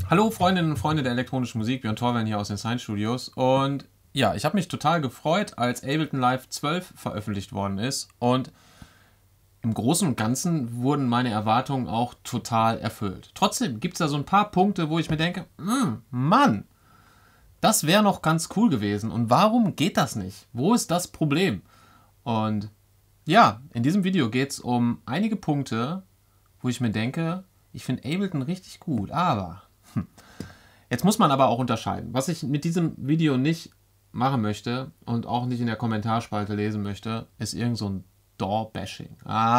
Hallo Freundinnen und Freunde der elektronischen Musik, Björn Torwellen hier aus den Science Studios. Und ja, ich habe mich total gefreut, als Ableton Live 12 veröffentlicht worden ist. Und im Großen und Ganzen wurden meine Erwartungen auch total erfüllt. Trotzdem gibt es da so ein paar Punkte, wo ich mir denke, Mann, das wäre noch ganz cool gewesen. Und warum geht das nicht? Wo ist das Problem? Und ja, in diesem Video geht es um einige Punkte, wo ich mir denke, ich finde Ableton richtig gut, aber jetzt muss man aber auch unterscheiden. Was ich mit diesem Video nicht machen möchte und auch nicht in der Kommentarspalte lesen möchte, ist irgend so ein DAW-Bashing.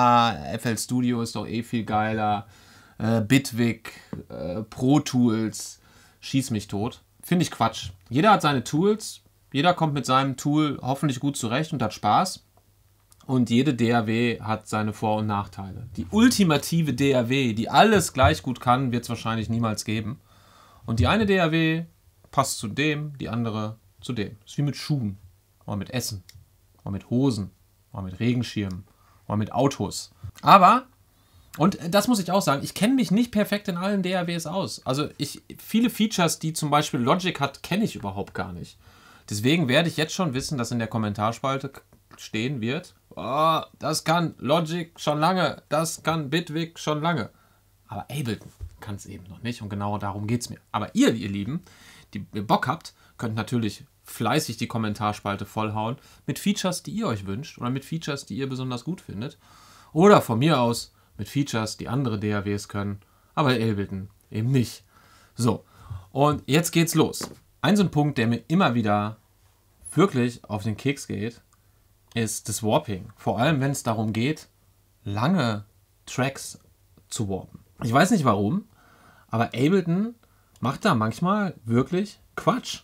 FL Studio ist doch eh viel geiler, Bitwig, Pro Tools, schieß mich tot. Finde ich Quatsch. Jeder hat seine Tools, jeder kommt mit seinem Tool hoffentlich gut zurecht und hat Spaß. Und jede DAW hat seine Vor- und Nachteile. Die ultimative DAW, die alles gleich gut kann, wird es wahrscheinlich niemals geben. Und die eine DAW passt zu dem, die andere zu dem. Das ist wie mit Schuhen, oder mit Essen, oder mit Hosen, oder mit Regenschirmen, oder mit Autos. Aber, und das muss ich auch sagen, ich kenne mich nicht perfekt in allen DAWs aus. Also viele Features, die zum Beispiel Logic hat, kenne ich überhaupt gar nicht. Deswegen werde ich jetzt schon wissen, dass in der Kommentarspalte stehen wird, oh, das kann Logic schon lange, das kann Bitwig schon lange. Aber Ableton kann es eben noch nicht und genau darum geht es mir. Aber ihr Lieben, die ihr Bock habt, könnt natürlich fleißig die Kommentarspalte vollhauen mit Features, die ihr euch wünscht oder mit Features, die ihr besonders gut findet. Oder von mir aus mit Features, die andere DAWs können, aber Ableton eben nicht. So, und jetzt geht's los. Ein so ein Punkt, der mir immer wieder wirklich auf den Keks geht, ist das Warping. Vor allem, wenn es darum geht, lange Tracks zu warpen. Ich weiß nicht warum, aber Ableton macht da manchmal wirklich Quatsch.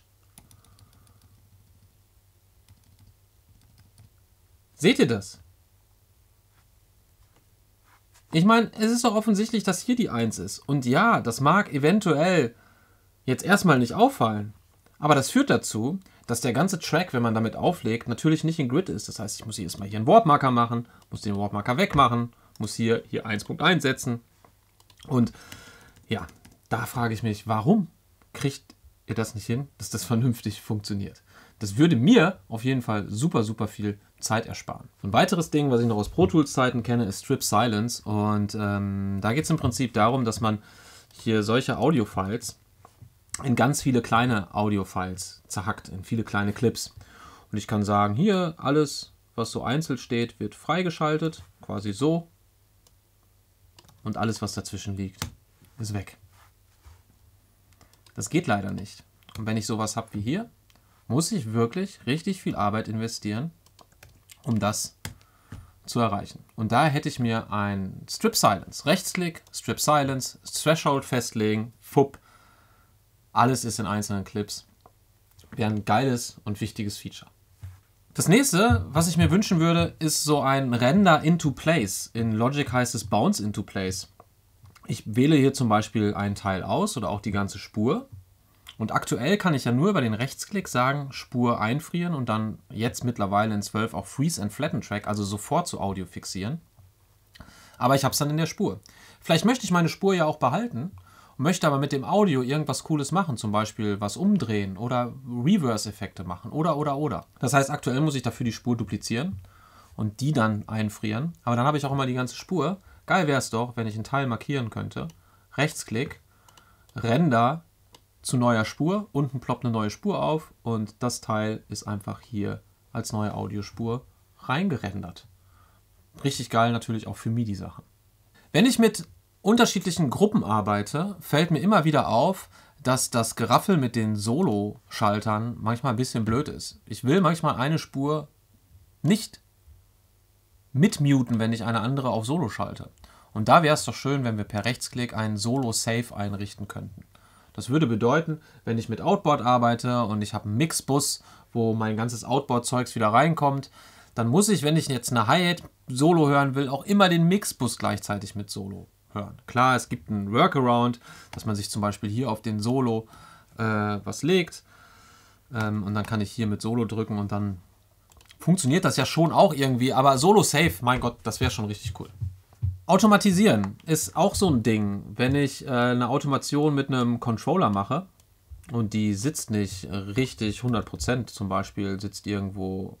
Seht ihr das? Ich meine, es ist doch offensichtlich, dass hier die 1 ist. Und ja, das mag eventuell jetzt erstmal nicht auffallen. Aber das führt dazu, dass der ganze Track, wenn man damit auflegt, natürlich nicht in Grid ist. Das heißt, ich muss erstmal hier einen Warp-Marker machen, muss den Warp-Marker wegmachen, muss hier 1.1 setzen. Und ja, da frage ich mich, warum kriegt ihr das nicht hin, dass das vernünftig funktioniert? Das würde mir auf jeden Fall super, super viel Zeit ersparen. Ein weiteres Ding, was ich noch aus Pro Tools Zeiten kenne, ist Strip Silence. Und da geht es im Prinzip darum, dass man hier solche Audio-Files in ganz viele kleine Audio-Files zerhackt, in viele kleine Clips. Und ich kann sagen, hier alles, was so einzeln steht, wird freigeschaltet, quasi so. Und alles, was dazwischen liegt, ist weg. Das geht leider nicht. Und wenn ich sowas habe wie hier, muss ich wirklich richtig viel Arbeit investieren, um das zu erreichen. Und da hätte ich mir ein Strip Silence, Rechtsklick, Strip Silence, Threshold festlegen, FUP, alles ist in einzelnen Clips. Wäre ein geiles und wichtiges Feature. Das nächste, was ich mir wünschen würde, ist so ein Render into Place. In Logic heißt es Bounce into Place. Ich wähle hier zum Beispiel einen Teil aus oder auch die ganze Spur. Und aktuell kann ich ja nur über den Rechtsklick sagen, Spur einfrieren und dann jetzt mittlerweile in 12 auch Freeze and Flatten Track, also sofort zu Audio fixieren. Aber ich habe es dann in der Spur. Vielleicht möchte ich meine Spur ja auch behalten, möchte aber mit dem Audio irgendwas Cooles machen, zum Beispiel was umdrehen oder Reverse-Effekte machen oder. Das heißt, aktuell muss ich dafür die Spur duplizieren und die dann einfrieren, aber dann habe ich auch immer die ganze Spur. Geil wäre es doch, wenn ich einen Teil markieren könnte, Rechtsklick, Render zu neuer Spur, unten ploppt eine neue Spur auf und das Teil ist einfach hier als neue Audiospur reingerendert. Richtig geil natürlich auch für MIDI-Sachen. Wenn ich mit unterschiedlichen Gruppen arbeite, fällt mir immer wieder auf, dass das Geraffel mit den Solo-Schaltern manchmal ein bisschen blöd ist. Ich will manchmal eine Spur nicht mitmuten, wenn ich eine andere auf Solo schalte. Und da wäre es doch schön, wenn wir per Rechtsklick einen Solo-Safe einrichten könnten. Das würde bedeuten, wenn ich mit Outboard arbeite und ich habe einen Mixbus, wo mein ganzes Outboard-Zeugs wieder reinkommt, dann muss ich, wenn ich jetzt eine Hi-Hat Solo hören will, auch immer den Mixbus gleichzeitig mit Solo hören. Klar, es gibt einen Workaround, dass man sich zum Beispiel hier auf den Solo was legt und dann kann ich hier mit Solo drücken und dann funktioniert das ja schon auch irgendwie, aber Solo Safe, mein Gott, das wäre schon richtig cool. Automatisieren ist auch so ein Ding. Wenn ich eine Automation mit einem Controller mache und die sitzt nicht richtig 100%, zum Beispiel sitzt irgendwo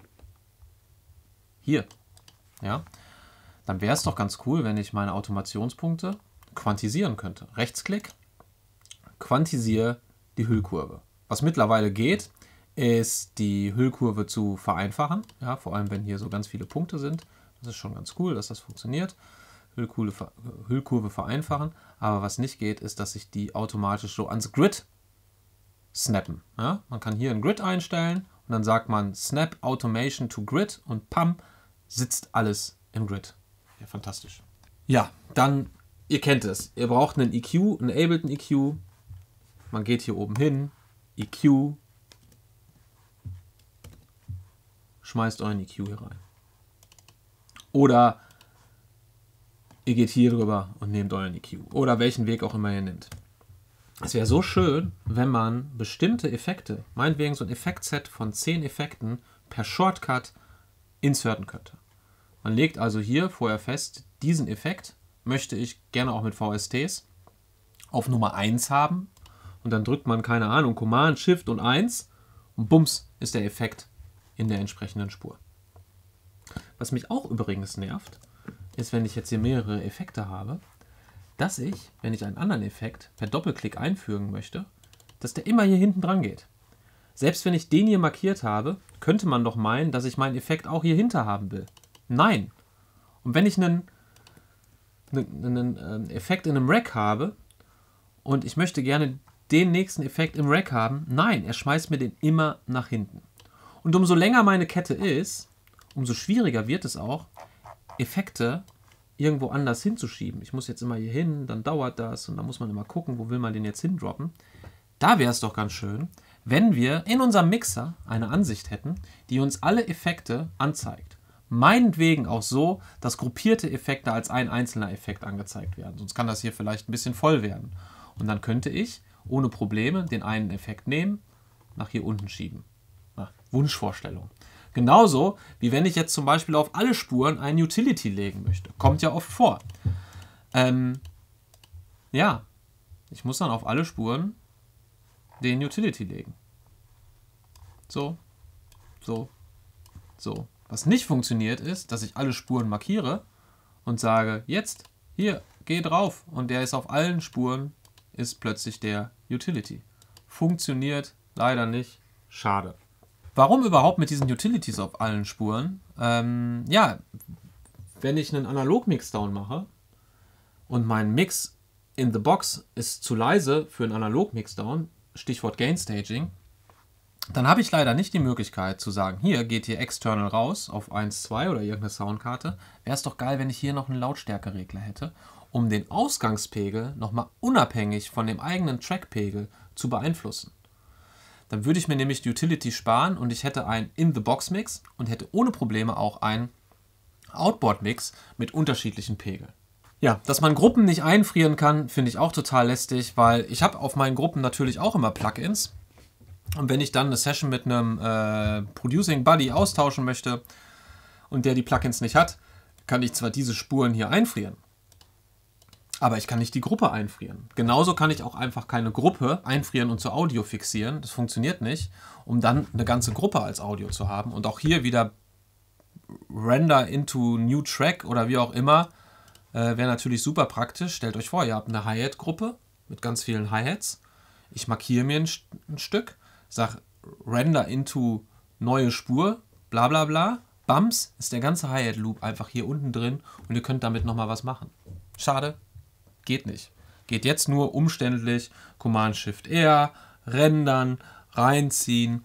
hier, ja, dann wäre es doch ganz cool, wenn ich meine Automationspunkte quantisieren könnte. Rechtsklick, quantisiere die Hüllkurve. Was mittlerweile geht, ist die Hüllkurve zu vereinfachen, ja, vor allem wenn hier so ganz viele Punkte sind. Das ist schon ganz cool, dass das funktioniert. Hüllkurve vereinfachen, aber was nicht geht, ist, dass sich die automatisch so ans Grid snappen. Ja? Man kann hier ein Grid einstellen und dann sagt man Snap Automation to Grid und pam, sitzt alles im Grid. Ja, fantastisch. Ja, dann, ihr kennt es, ihr braucht einen EQ, einen Ableton EQ. Man geht hier oben hin, EQ, schmeißt euren EQ hier rein. Oder ihr geht hier drüber und nehmt euren EQ. Oder welchen Weg auch immer ihr nehmt. Es wäre so schön, wenn man bestimmte Effekte, meinetwegen so ein Effektset von 10 Effekten, per Shortcut inserten könnte. Man legt also hier vorher fest, diesen Effekt möchte ich gerne auch mit VSTs auf Nummer 1 haben. Und dann drückt man, keine Ahnung, Command, Shift und 1 und bums ist der Effekt in der entsprechenden Spur. Was mich auch übrigens nervt, ist, wenn ich jetzt hier mehrere Effekte habe, dass ich, wenn ich einen anderen Effekt per Doppelklick einfügen möchte, dass der immer hier hinten dran geht. Selbst wenn ich den hier markiert habe, könnte man doch meinen, dass ich meinen Effekt auch hier hinter haben will. Nein. Und wenn ich einen Effekt in einem Rack habe und ich möchte gerne den nächsten Effekt im Rack haben, nein, er schmeißt mir den immer nach hinten. Und umso länger meine Kette ist, umso schwieriger wird es auch, Effekte irgendwo anders hinzuschieben. Ich muss jetzt immer hier hin, dann dauert das und dann muss man immer gucken, wo will man den jetzt hindroppen. Da wäre es doch ganz schön, wenn wir in unserem Mixer eine Ansicht hätten, die uns alle Effekte anzeigt. Meinetwegen auch so, dass gruppierte Effekte als ein einzelner Effekt angezeigt werden. Sonst kann das hier vielleicht ein bisschen voll werden. Und dann könnte ich ohne Probleme den einen Effekt nehmen, nach hier unten schieben. Wunschvorstellung. Genauso wie wenn ich jetzt zum Beispiel auf alle Spuren ein Utility legen möchte. Kommt ja oft vor. Ja, ich muss dann auf alle Spuren den Utility legen. So, so, so. Was nicht funktioniert ist, dass ich alle Spuren markiere und sage, jetzt, hier, geh drauf. Und der ist auf allen Spuren, ist plötzlich der Utility. Funktioniert leider nicht. Schade. Warum überhaupt mit diesen Utilities auf allen Spuren? Ja, wenn ich einen Analog-Mixdown mache und mein Mix in the Box ist zu leise für einen Analog-Mixdown, Stichwort Gain Staging, dann habe ich leider nicht die Möglichkeit zu sagen, hier geht hier external raus auf 1, 2 oder irgendeine Soundkarte. Wäre es doch geil, wenn ich hier noch einen Lautstärkeregler hätte, um den Ausgangspegel nochmal unabhängig von dem eigenen Trackpegel zu beeinflussen. Dann würde ich mir nämlich die Utility sparen und ich hätte einen In-the-Box-Mix und hätte ohne Probleme auch einen Outboard-Mix mit unterschiedlichen Pegeln. Ja, dass man Gruppen nicht einfrieren kann, finde ich auch total lästig, weil ich habe auf meinen Gruppen natürlich auch immer Plugins. Und wenn ich dann eine Session mit einem Producing Buddy austauschen möchte und der die Plugins nicht hat, kann ich zwar diese Spuren hier einfrieren, aber ich kann nicht die Gruppe einfrieren. Genauso kann ich auch einfach keine Gruppe einfrieren und zu Audio fixieren. Das funktioniert nicht, um dann eine ganze Gruppe als Audio zu haben. Und auch hier wieder Render into New Track oder wie auch immer, wäre natürlich super praktisch. Stellt euch vor, ihr habt eine Hi-Hat-Gruppe mit ganz vielen Hi-Hats. Ich markiere mir ein Stück, sage Render into neue Spur, bla bla bla. Bams, ist der ganze Hi-Hat-Loop einfach hier unten drin und ihr könnt damit nochmal was machen. Schade. Geht nicht. Geht jetzt nur umständlich, Command-Shift-R, rendern, reinziehen.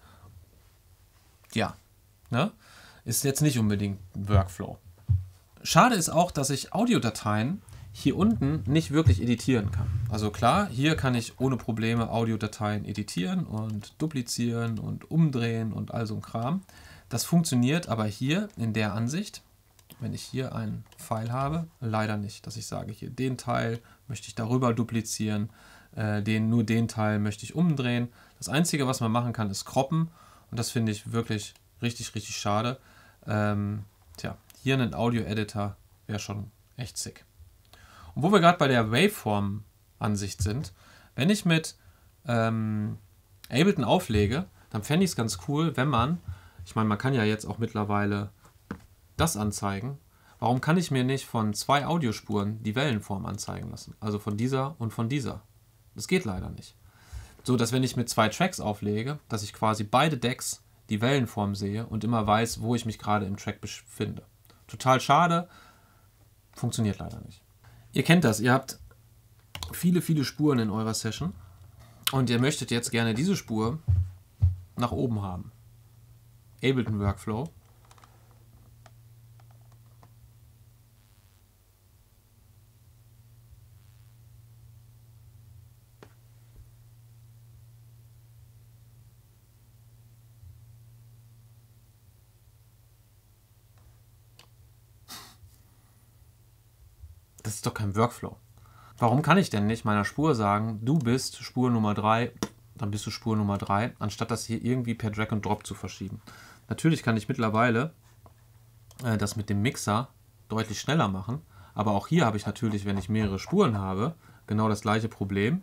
Ja, ne? Ist jetzt nicht unbedingt ein Workflow. Schade ist auch, dass ich Audiodateien hier unten nicht wirklich editieren kann. Also klar, hier kann ich ohne Probleme Audiodateien editieren und duplizieren und umdrehen und all so ein Kram. Das funktioniert aber hier in der Ansicht, wenn ich hier einen Pfeil habe, leider nicht, dass ich sage, hier den Teil möchte ich darüber duplizieren, nur den Teil möchte ich umdrehen. Das Einzige, was man machen kann, ist croppen und das finde ich wirklich richtig, richtig schade. Hier einen Audio-Editor wäre schon echt sick. Und wo wir gerade bei der Waveform-Ansicht sind, wenn ich mit Ableton auflege, dann fände ich es ganz cool, wenn man, ich meine, man kann ja jetzt auch mittlerweile das anzeigen. Warum kann ich mir nicht von 2 Audiospuren die Wellenform anzeigen lassen? Also von dieser und von dieser. Das geht leider nicht. So, dass wenn ich mit 2 Tracks auflege, dass ich quasi beide Decks die Wellenform sehe und immer weiß, wo ich mich gerade im Track befinde. Total schade, funktioniert leider nicht. Ihr kennt das, ihr habt viele, viele Spuren in eurer Session und ihr möchtet jetzt gerne diese Spur nach oben haben. Ableton Workflow. Das ist doch kein Workflow. Warum kann ich denn nicht meiner Spur sagen, du bist Spur Nummer 3, dann bist du Spur Nummer 3, anstatt das hier irgendwie per Drag and Drop zu verschieben? Natürlich kann ich mittlerweile das mit dem Mixer deutlich schneller machen, aber auch hier habe ich natürlich, wenn ich mehrere Spuren habe, genau das gleiche Problem.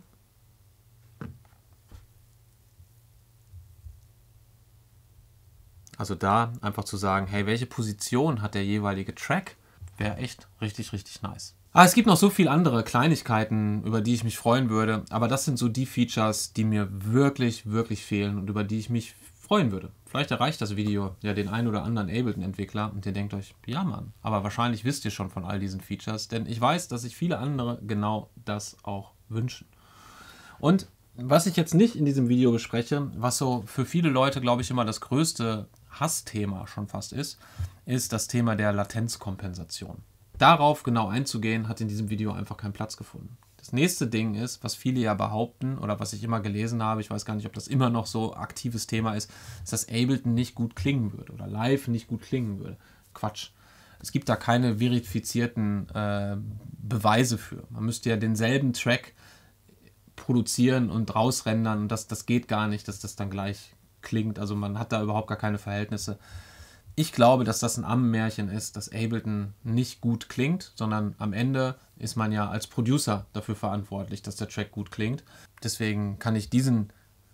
Also da einfach zu sagen, hey, welche Position hat der jeweilige Track, wäre echt richtig, richtig nice. Aber es gibt noch so viele andere Kleinigkeiten, über die ich mich freuen würde, aber das sind so die Features, die mir wirklich, wirklich fehlen und über die ich mich freuen würde. Vielleicht erreicht das Video ja den einen oder anderen Ableton-Entwickler und ihr denkt euch, ja Mann, aber wahrscheinlich wisst ihr schon von all diesen Features, denn ich weiß, dass sich viele andere genau das auch wünschen. Und was ich jetzt nicht in diesem Video bespreche, was so für viele Leute, glaube ich, immer das größte Hassthema schon fast ist das Thema der Latenzkompensation. Darauf genau einzugehen, hat in diesem Video einfach keinen Platz gefunden. Das nächste Ding ist, was viele ja behaupten oder was ich immer gelesen habe, ich weiß gar nicht, ob das immer noch so aktives Thema ist, dass Ableton nicht gut klingen würde oder live nicht gut klingen würde. Quatsch. Es gibt da keine verifizierten Beweise für. Man müsste ja denselben Track produzieren und rausrendern und das geht gar nicht, dass das dann gleich klingt. Also man hat da überhaupt gar keine Verhältnisse. Ich glaube, dass das ein Ammenmärchen ist, dass Ableton nicht gut klingt, sondern am Ende ist man ja als Producer dafür verantwortlich, dass der Track gut klingt. Deswegen kann ich diesem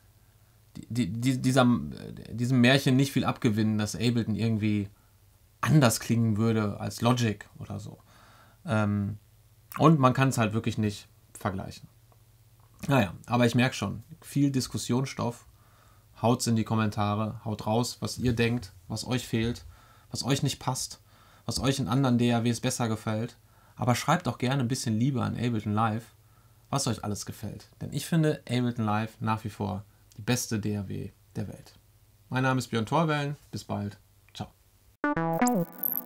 Märchen nicht viel abgewinnen, dass Ableton irgendwie anders klingen würde als Logic oder so. Und man kann es halt wirklich nicht vergleichen. Naja, aber ich merke schon, viel Diskussionsstoff. Haut's in die Kommentare, haut raus, was ihr denkt, was euch fehlt, was euch nicht passt, was euch in anderen DAWs besser gefällt. Aber schreibt auch gerne ein bisschen Liebe an Ableton Live, was euch alles gefällt. Denn ich finde Ableton Live nach wie vor die beste DAW der Welt. Mein Name ist Björn Thorwellen, bis bald, ciao.